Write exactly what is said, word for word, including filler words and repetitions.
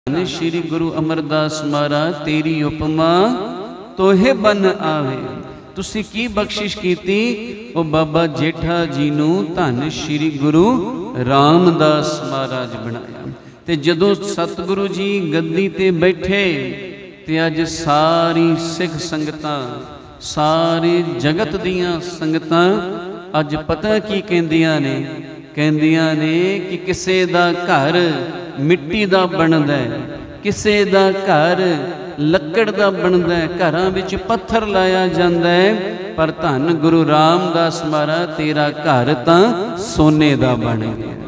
श्री गुरु अमरदास महाराज तेरी उपमा तोहे बन आवे। तुसी की बख्शिश कीती ओ बाबा जेठा जी नू धन श्री गुरु रामदास महाराज बनाया। ते जदों सतगुरु जी गद्दी ते बैठे ते अज सारी सिख संगतां सारे जगत दियां संगतां अज पता की कहंदियां ने कहंदियां ने कि किसे दा घर मिट्टी दा बनदा है, किसे दा घर लकड़ दा बनदा है, घरां विच पत्थर लाया जांदा है, पर धन गुरु रामदास महाराज तेरा घर तां सोने दा बन गया।